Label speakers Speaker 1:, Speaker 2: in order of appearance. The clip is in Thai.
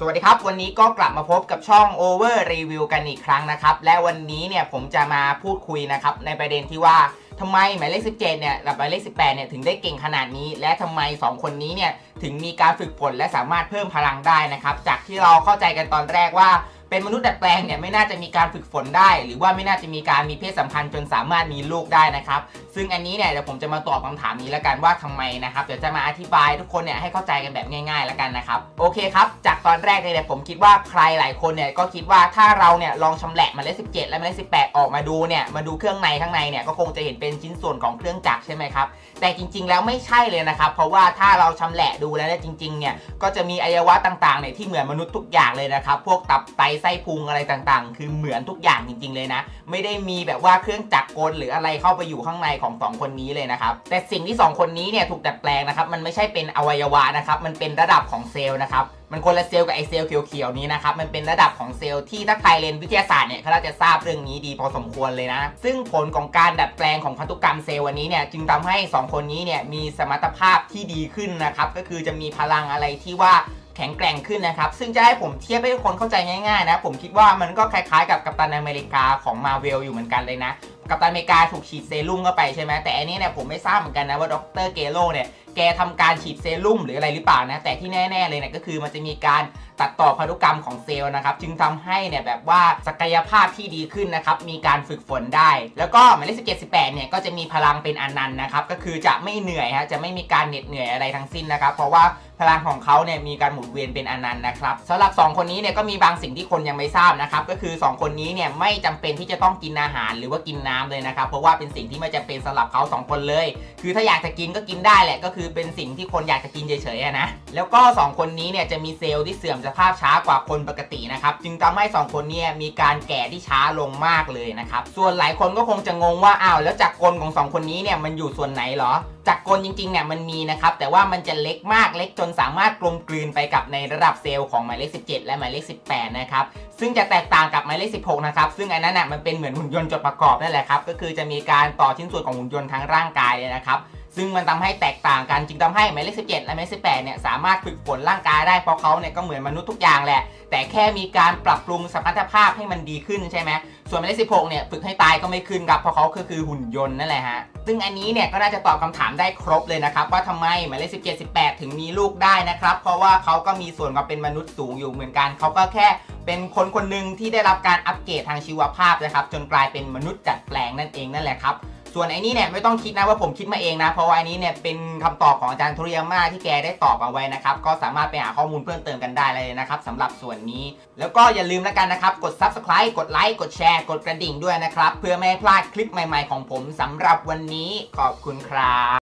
Speaker 1: สวัสดีครับวันนี้ก็กลับมาพบกับช่อง Over Review กันอีกครั้งนะครับและวันนี้เนี่ยผมจะมาพูดคุยนะครับในประเด็นที่ว่าทำไมหมายเลข17เนี่ยกับหมายเลข18เนี่ยถึงได้เก่งขนาดนี้และทำไม2คนนี้เนี่ยถึงมีการฝึกฝนและสามารถเพิ่มพลังได้นะครับจากที่เราเข้าใจกันตอนแรกว่าเป็นมนุษย์ดัดแปลงเนี่ยไม่น่าจะมีการฝึกฝนได้หรือว่าไม่น่าจะมีการมีเพศสัมพันธ์จนสามารถมีลูกได้นะครับซึ่งอันนี้เนี่ยเดี๋ยวผมจะมาตอบคำถามนี้แล้วกันว่าทำไมนะครับเดี๋ยวจะมาอธิบายทุกคนเนี่ยให้เข้าใจกันแบบง่ายๆแล้วกันนะครับโอเคครับจากตอนแรกเลยเนี่ยผมคิดว่าใครหลายคนเนี่ยก็คิดว่าถ้าเราเนี่ยลองชำแหละหมายเลข17และหมายเลข18ออกมาดูเนี่ยมาดูเครื่องในข้างในเนี่ยก็คงจะเห็นเป็นชิ้นส่วนของเครื่องจักรใช่ไหมครับแต่จริงๆแล้วไม่ใช่เลยนะครับเพราะว่าถ้าเราชำแหละดูแล้วจริงๆเนี่ยก็จะมีอวัยวะต่างๆเนี่ยที่เหมือนมนุษย์ทุกอย่างเลยนะครับพวกตับไตไส้พุงอะไรต่างๆคือเหมือนทุกอย่างจริงๆเลยนะไม่ได้มีแบบว่าเครื่องจักรกลหรืออะไรเข้าไปอยู่ข้างในของ2คนนี้เลยนะครับแต่สิ่งที่2คนนี้เนี่ยถูกดัดแปลงนะครับมันไม่ใช่เป็นอวัยวะนะครับมันเป็นระดับของเซลล์นะครับมันคนละเซลล์กับไอเซลล์เขียวๆนี้นะครับมันเป็นระดับของเซลล์ที่ถ้าใครเรียนวิทยาศาสตร์เนี่ยเขาจะทราบเรื่องนี้ดีพอสมควรเลยนะซึ่งผลของการดัดแปลงของพันธุกรรมเซลล์วันนี้เนี่ยจึงทำให้2คนนี้เนี่ยมีสมรรถภาพที่ดีขึ้นนะครับก็คือจะมีพลังอะไรที่ว่าแข็งแกร่งขึ้นนะครับซึ่งจะให้ผมเทียบให้ทุกคนเข้าใจง่ายๆนะผมคิดว่ามันก็คล้ายๆกับกัปตันอเมริกาของมาเวลอยู่เหมือนกันเลยนะกัปตันอเมริกาถูกฉีดเซรุ่มเข้าไปใช่ไหมแต่อันนี้เนี่ยผมไม่ทราบเหมือนกันนะว่าดร.เกโร่เนี่ยแกทำการฉีดเซรุ่มหรืออะไรหรือเปล่านะแต่ที่แน่ๆเลยเนี่ยก็คือมันจะมีการตัดต่อพันธุกรรมของเซลล์นะครับจึงทำให้เนี่ยแบบว่าศักยภาพที่ดีขึ้นนะครับมีการฝึกฝนได้แล้วก็หมายเลข17 18เนี่ยก็จะมีพลังเป็นอนันต์นะครับก็คือจะไม่เหนื่อยฮะจะไม่มีการเหน็ดเหนื่อยอะไรทั้งสิ้นนะครับเพราะว่าพลังของเขาเนี่ยมีการหมุนเวียนเป็นอนันต์นะครับสำหรับ2คนนี้เนี่ยก็มีบางสิ่งที่คนยังไม่ทราบนะครับก็คือ2คนนี้เนี่ยไม่จำเป็นที่จะต้องกินอาหารหรือว่ากินน้ำเลยนะครับเพราะว่าเป็นสิ่งที่ไม่จำเป็นสำหรับเขา2คนเลยคือถ้าอยากจะกินก็กินได้แหละก็คือเป็นสิ่งที่คนอยากจะกินเฉยๆนะแล้วก็2คนนี้เนี่ยจะมีเซลล์ที่เสื่อมสภาพช้ากว่าคนปกตินะครับจึงทำให้2คนนี้มีการแก่ที่ช้าลงมากเลยนะครับส่วนหลายคนก็คงจะงงว่าอ้าวแล้วจักรกลของ2คนนี้เนี่ยมันอยู่ส่วนไหนเหรอจักรกลจริงๆเนี่ยมันมีนะครับแต่ว่ามันจะเล็กมากเล็กจนสามารถกลมกลืนไปกับในระดับเซลล์ของหมายเลข17และหมายเลข18นะครับซึ่งจะแตกต่างกับหมายเลข16นะครับซึ่งอันนั้นน่ะมันเป็นเหมือนหุ่นยนต์จดประกอบนั่นแหละครับก็คือจะมีการต่อชิ้นส่วนของหุ่นยนต์ทั้งร่างกายเลยนะครับซึ่งมันทำให้แตกต่างกันจึงทำให้หมายเลข17และหมายเลข18เนี่ยสามารถฝึกฝนร่างกายได้เพราะเขาเนี่ยก็เหมือนมนุษย์ทุกอย่างแหละแต่แค่มีการปรับปรุงสมรรถภาพให้มันดีขึ้นใช่ไหมส่วนหมายเลข16เนี่ยฝึกให้ตายก็ไม่ขึ้นครับเพราะเขาคือหุ่นยนต์นั่นแหละฮะซึ่งอันนี้เนี่ยก็น่าจะตอบคำถามได้ครบเลยนะครับว่าทำไมหมายเลข17 18ถึงมีลูกได้นะครับเพราะว่าเขาก็มีส่วนความเป็นมนุษย์สูงอยู่เหมือนกันเขาก็แค่เป็นคนคนหนึ่งที่ได้รับการอัปเกรดทางชีวภาพนะครับจนกลายเป็นมนุษย์ดัดแปลงนั่นเองนั่นแหละครับส่วนไอ้นี้เนี่ยไม่ต้องคิดนะว่าผมคิดมาเองนะเพราะว่าอันนี้เนี่ยเป็นคำตอบของอาจารย์โทริยาม่าที่แกได้ตอบเอาไว้นะครับก็สามารถไปหาข้อมูลเพิ่มเติมกันได้เลยนะครับสำหรับส่วนนี้แล้วก็อย่าลืมแล้วกันนะครับกด Subscribe กดไลค์กดแชร์กดกระดิ่งด้วยนะครับเพื่อไม่ให้พลาดคลิปใหม่ๆของผมสำหรับวันนี้ขอบคุณครับ